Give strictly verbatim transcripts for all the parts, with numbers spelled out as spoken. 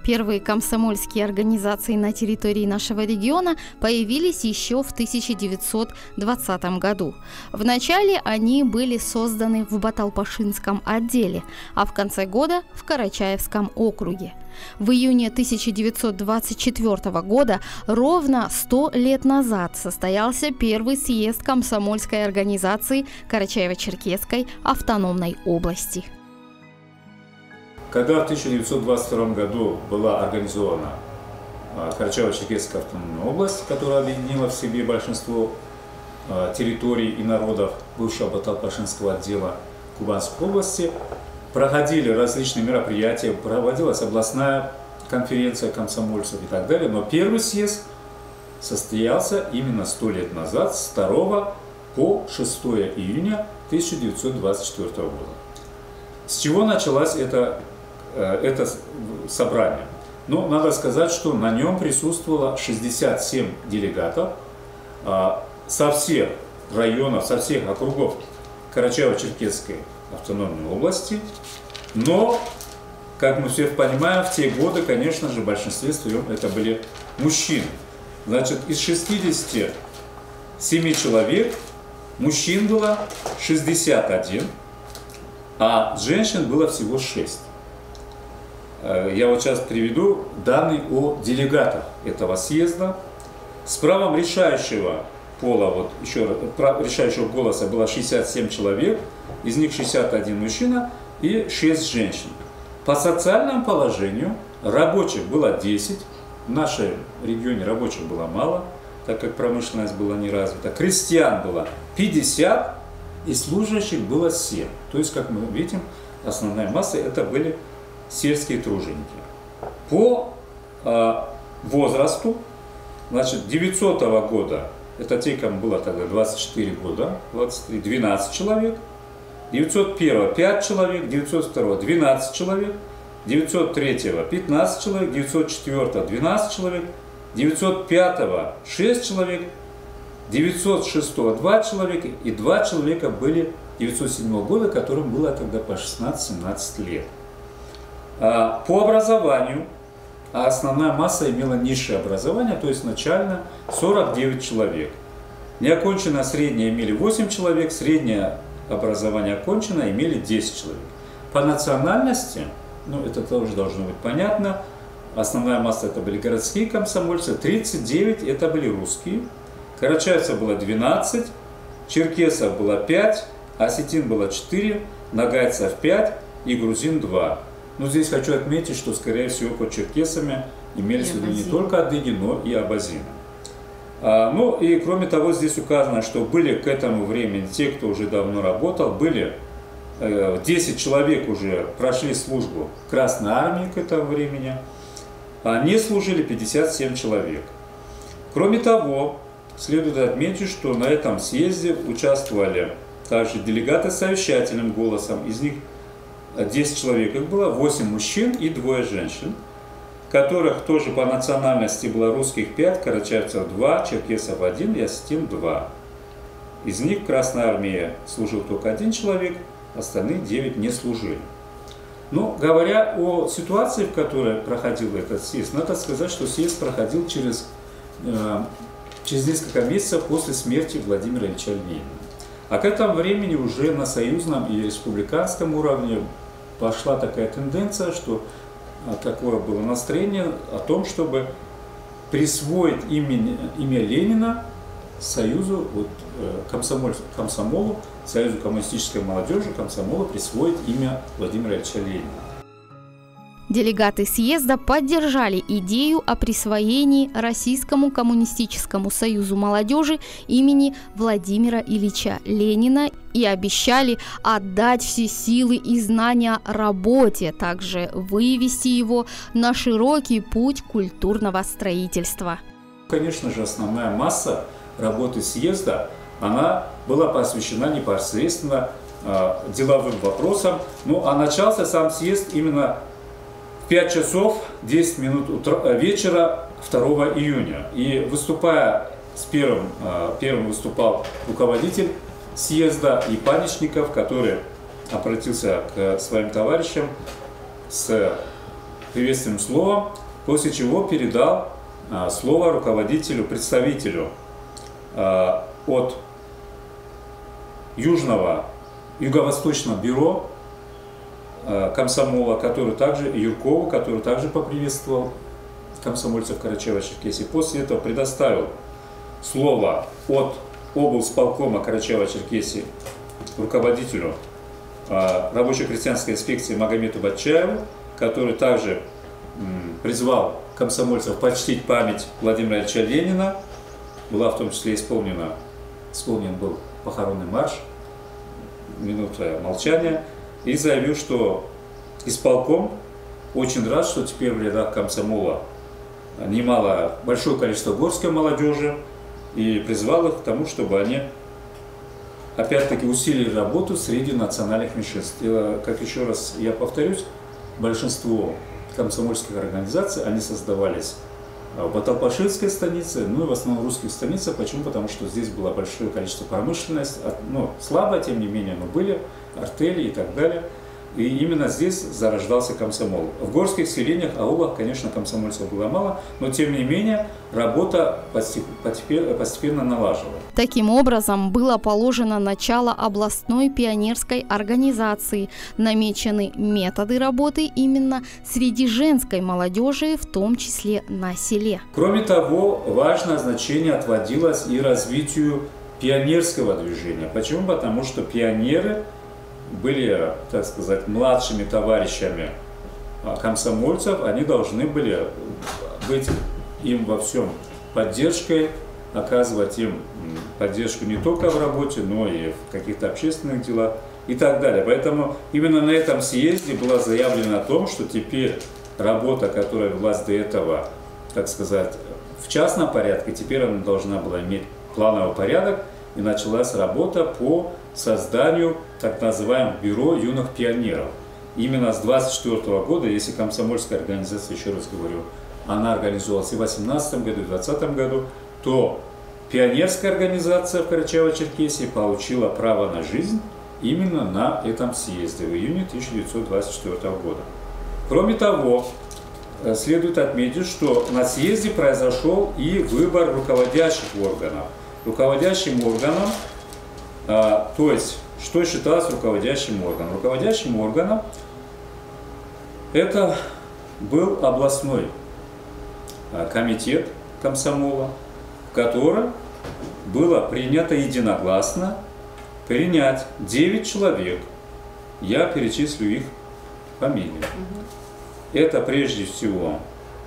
Первые комсомольские организации на территории нашего региона появились еще в тысяча девятьсот двадцатом году. Вначале они были созданы в Баталпашинском отделе, а в конце года в Карачаевском округе. В июне тысяча девятьсот двадцать четвёртого года, ровно сто лет назад, состоялся первый съезд комсомольской организации Карачаево-Черкесской автономной области. Когда в тысяча девятьсот двадцать втором году была организована Карачаево-Черкесская автономная область, которая объединила в себе большинство территорий и народов бывшего Баталпашинского отдела Кубанской области, проходили различные мероприятия, проводилась областная конференция комсомольцев и так далее. Но первый съезд состоялся именно сто лет назад, с второго по шестое июня тысяча девятьсот двадцать четвёртого года. С чего началось это, это собрание? Ну, надо сказать, что на нем присутствовало шестьдесят семь делегатов со всех районов, со всех округов Карачаево-Черкесской автономной области. Но, как мы все понимаем, в те годы, конечно же, в большинстве своем это были мужчины. Значит, из шестидесяти семи человек мужчин было шестьдесят один, а женщин было всего шесть. Я вот сейчас приведу данные о делегатах этого съезда. С правом решающего пола, вот еще прав, решающего голоса было шестьдесят семь человек, из них шестьдесят один мужчина и шесть женщин. По социальному положению рабочих было десять, в нашем регионе рабочих было мало, так как промышленность была не развита. Крестьян было пятьдесят и служащих было семь. То есть, как мы видим, основная масса это были сельские труженики. По э, возрасту, значит, девятисотого года, это те, кому было тогда двадцать четыре года, двадцать три, двенадцать человек, девятьсот первого пять человек, девятьсот второго двенадцать человек, девятьсот третьего пятнадцать человек, девятьсот четвёртого двенадцать человек, девятьсот пятого шесть человек, девятьсот шестого два человека и два человека были девятьсот седьмого года, которым было тогда по шестнадцать-семнадцать лет. По образованию, а основная масса имела низшее образование, то есть начально сорок девять человек. Неоконченное среднее имели восемь человек, среднее образование оконченное имели десять человек. По национальности, ну это тоже должно быть понятно, основная масса это были городские комсомольцы, тридцать девять это были русские, карачаевцев было двенадцать, черкесов было пять, осетин было четыре, нагайцев пять и грузин два. Но здесь хочу отметить, что, скорее всего, под черкесами имелись в виду не только адыги, но и абазины. А, ну и кроме того, здесь указано, что были к этому времени те, кто уже давно работал, были э, десять человек уже прошли службу в Красной Армии к этому времени, а не служили пятьдесят семь человек. Кроме того, следует отметить, что на этом съезде участвовали также делегаты с совещательным голосом, из них десять человек их было, восемь мужчин и двое женщин, которых тоже по национальности было русских пять, карачаевцев два, черкесов один и осетин два. Из них в Красной Армии служил только один человек, остальные девять не служили. Но говоря о ситуации, в которой проходил этот съезд, надо сказать, что съезд проходил через, э, через несколько месяцев после смерти Владимира Ильича Ленина. А к этому времени уже на союзном и республиканском уровне пошла такая тенденция, что такое было настроение о том, чтобы присвоить имя, имя Ленина Союзу, вот, комсомол, комсомолу, Союзу коммунистической молодежи, комсомолу присвоить имя Владимира Ильича Ленина. Делегаты съезда поддержали идею о присвоении Российскому коммунистическому союзу молодежи имени Владимира Ильича Ленина и обещали отдать все силы и знания работе, также вывести его на широкий путь культурного строительства. Конечно же, основная масса работы съезда, она была посвящена непосредственно э, деловым вопросам, ну а начался сам съезд именно в пять часов десять минут утра, вечера второго июня. И выступая с первым, первым выступал руководитель съезда Епаничников, который обратился к своим товарищам с приветственным словом, после чего передал а, слово руководителю, представителю а, от Южного, Юго-Восточного бюро а, комсомола, который также, Юркову, который также поприветствовал комсомольцев Карачаево-Черкесии. После этого предоставил слово от облсполкома Карачаево-Черкесии руководителю а, рабоче-крестьянской инспекции Магомету Батчаеву, который также м, призвал комсомольцев почтить память Владимира Ильича Ленина. Была в том числе исполнена, исполнен был похоронный марш, минута молчания, и заявил, что исполком очень рад, что теперь в рядах комсомола немало, большое количество горской молодежи, и призвал их к тому, чтобы они опять-таки усилили работу среди национальных меньшинств. И, как еще раз я повторюсь, большинство комсомольских организаций, они создавались в Баталпашинской станице, ну и в основном в русских станицах. Почему? Потому что здесь было большое количество промышленности, ну, слабо, тем не менее, но были артели и так далее. И именно здесь зарождался комсомол. В горских селениях, аулах, конечно, комсомольцев было мало, но тем не менее работа постепенно налаживалась. Таким образом, было положено начало областной пионерской организации. Намечены методы работы именно среди женской молодежи, в том числе на селе. Кроме того, важное значение отводилось и развитию пионерского движения. Почему? Потому что пионеры были, так сказать, младшими товарищами комсомольцев, они должны были быть им во всем поддержкой, оказывать им поддержку не только в работе, но и в каких-то общественных делах и так далее. Поэтому именно на этом съезде было заявлено о том, что теперь работа, которая велась до этого, так сказать, в частном порядке, теперь она должна была иметь плановый порядок, и началась работа по созданию так называемого бюро юных пионеров. Именно с двадцать четвёртого года, если комсомольская организация, еще раз говорю, она организовалась и в восемнадцатом году, и в двадцатом году, то пионерская организация в Карачаево-Черкесии получила право на жизнь именно на этом съезде в июне тысяча девятьсот двадцать четвёртого года. Кроме того, следует отметить, что на съезде произошел и выбор руководящих органов. Руководящим органом, а, то есть, что считалось руководящим органом? Руководящим органом это был областной а, комитет комсомола, в котором было принято единогласно принять девять человек. Я перечислю их фамилии. Это прежде всего,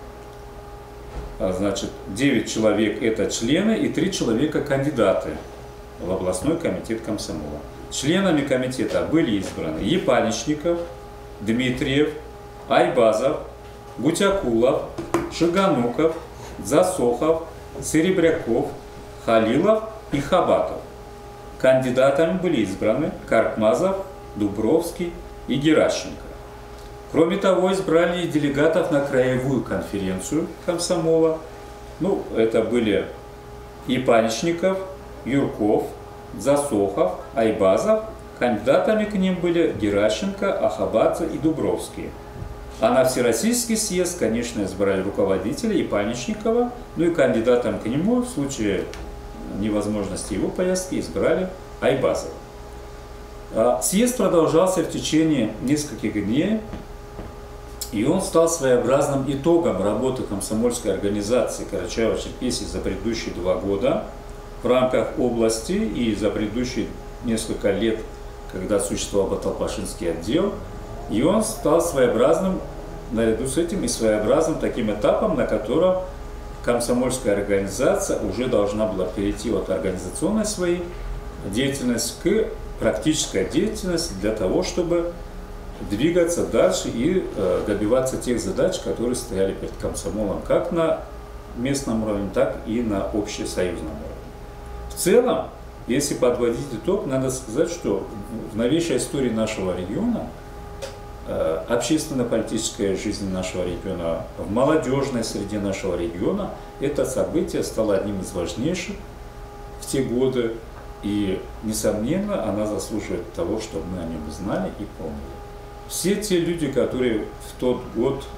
значит, девять человек это члены и три человека кандидаты в областной комитет комсомола. Членами комитета были избраны Епаничников, Дмитриев, Айбазов, Гутякулов, Шигануков, Засохов, Серебряков, Халилов и Хабатов. Кандидатами были избраны Каркмазов, Дубровский и Геращенко. Кроме того, избрали и делегатов на краевую конференцию комсомола. Ну, это были Епаничников, Юрков, Засохов, Айбазов. Кандидатами к ним были Геращенко, Ахабадзе и Дубровский. А на Всероссийский съезд, конечно, избрали руководителя Епаничникова, ну и кандидатом к нему в случае невозможности его поездки избрали Айбазова. Съезд продолжался в течение нескольких дней, и он стал своеобразным итогом работы комсомольской организации Карачаево-Черкесии за предыдущие два года в рамках области и за предыдущие несколько лет, когда существовал Баталпашинский отдел. И он стал своеобразным, наряду с этим, и своеобразным таким этапом, на котором комсомольская организация уже должна была перейти от организационной своей деятельности к практической деятельности для того, чтобы двигаться дальше и э, добиваться тех задач, которые стояли перед комсомолом как на местном уровне, так и на общесоюзном уровне. В целом, если подводить итог, надо сказать, что в новейшей истории нашего региона, э, общественно-политическая жизнь нашего региона, в молодежной среде нашего региона, это событие стало одним из важнейших в те годы, и, несомненно, она заслуживает того, чтобы мы о нем знали и помнили. Все те люди, которые в тот год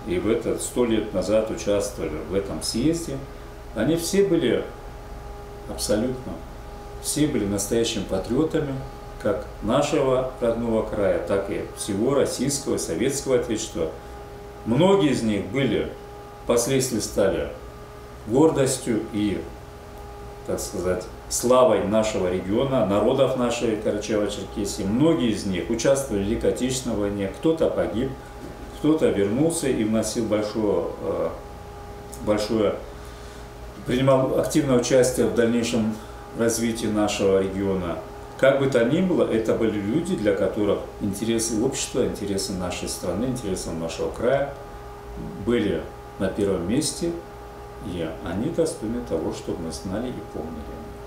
и в этот сто лет назад участвовали в этом съезде, они все были абсолютно, все были настоящими патриотами как нашего родного края, так и всего российского, советского отечества. Многие из них были, впоследствии стали гордостью и, так сказать, славой нашего региона, народов нашей Карачаево-Черкесии. Многие из них участвовали в Великой Отечественной войне, кто-то погиб, кто-то вернулся и вносил большое, большое, принимал активное участие в дальнейшем развитии нашего региона. Как бы то ни было, это были люди, для которых интересы общества, интересы нашей страны, интересы нашего края были на первом месте, и они достойны того, чтобы мы знали и помнили.